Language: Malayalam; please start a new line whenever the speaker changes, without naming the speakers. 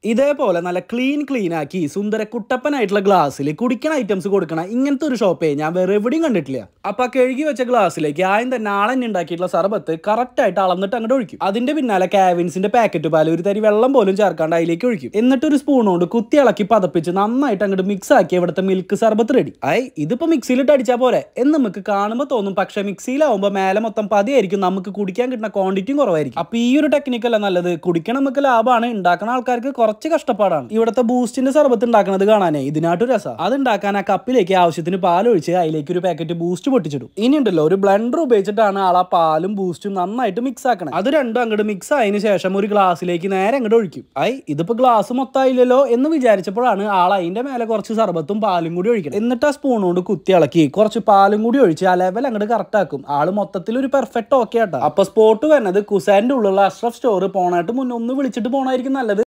ഇതേപോലെ നല്ല ക്ലീൻ ആക്കി സുന്ദര കുട്ടപ്പനായിട്ടുള്ള ഗ്ലാസ്സിൽ കുടിക്കണ ഐറ്റംസ് കൊടുക്കണം. ഇങ്ങനത്തെ ഒരു ഷോപ്പേ ഞാൻ വേറെ എവിടെയും കണ്ടിട്ടില്ല. അപ്പൊ കഴുകി വെച്ച ഗ്ലാസ്സിലേക്ക് ആദ്യം തന്നെ ആളെന്നെ ഉണ്ടാക്കിയിട്ടുള്ള സർബത്ത് കറക്റ്റ് ആയിട്ട് അളന്നിട്ട് അങ്ങോട്ട് ഒഴിക്കും. അതിന്റെ പിന്നാലെ കാവിൻസിന്റെ പാക്കറ്റ് പാൽ ഒരു തരി വെള്ളം പോലും ചേർക്കാണ്ട് അതിലേക്ക് ഒഴിക്കും. എന്നിട്ട് ഒരു സ്പൂൺ കൊണ്ട് കുത്തി ഇളക്കി പതപ്പിച്ച് നന്നായിട്ട് അങ്ങോട്ട് മിക്സ് ആക്കി ഇവിടുത്തെ മിൽക്ക് സർബത്ത് റെഡി. ഇതിപ്പോ മിക്സിയിലിട്ട് അടിച്ചാൽ പോരെ എന്ന് നമുക്ക് കാണുമ്പോൾ തോന്നും. പക്ഷെ മിക്സിയിലാവുമ്പോൾ മേലെ മൊത്തം പതിയായിരിക്കും, നമുക്ക് കുടിക്കാൻ കിട്ടുന്ന ക്വാണ്ടിറ്റിയും കുറവായിരിക്കും. അപ്പൊ ഈ ഒരു ടെക്നിക്കല്ല നല്ലത്. കുടിക്കണം നമുക്ക് ലാഭമാണ്, ഉണ്ടാക്കുന്ന ആൾക്കാർക്ക് കുറച്ച് കഷ്ടപ്പാടാണ്. ഇവിടുത്തെ ബൂസ്റ്റിന്റെ സർബത്ത് ഉണ്ടാക്കുന്നത് കാണാനേ ഇതിനായിട്ട് രസം. അത് ഉണ്ടാക്കാൻ ആ കപ്പിലേക്ക് ആവശ്യത്തിന് പാലൊഴിച്ച് അതിലേക്ക് ഒരു പാക്കറ്റ് ബൂസ്റ്റ് പൊട്ടിച്ചിടും. ഇനി ഉണ്ടല്ലോ ഒരു ബ്ലെൻഡർ ഉപയോഗിച്ചിട്ടാണ് ആളാ പാലും ബൂസ്റ്റും നന്നായിട്ട് മിക്സ് ആക്കണം. അത് രണ്ടും അങ്ങോട്ട് മിക്സ് ആയതിനു ശേഷം ഒരു ഗ്ലാസ്സിലേക്ക് നേരെ അങ്ങോട്ട് ഒഴിക്കും. ഇതിപ്പോ ഗ്ലാസ് മൊത്തമായില്ലല്ലോ എന്ന് വിചാരിച്ചപ്പോഴാണ് ആൾ അതിന്റെ മേലെ കുറച്ച് സർബത്തും പാലും കൂടി ഒഴിക്കണം. എന്നിട്ട് ആ സ്പൂൺ കൊണ്ട് കുത്തി ഇളക്കി കുറച്ച് പാലും കൂടി ഒഴിച്ച് ആ ലെവൽ അങ്ങോട്ട് കറക്റ്റ് ആക്കും. ആള് മൊത്തത്തിൽ ഒരു പെർഫെക്റ്റ് ഓക്കെ ആട്ടോ. അപ്പൊ സ്പോട്ട് വരുന്നത് കുസാന്റെ ഉള്ളിലുള്ള അഷ്റഫ് സ്റ്റോർ പോണായിട്ട് മുന്നേ ഒന്ന് വിളിച്ചിട്ട് പോണായിരിക്കും നല്ലത്.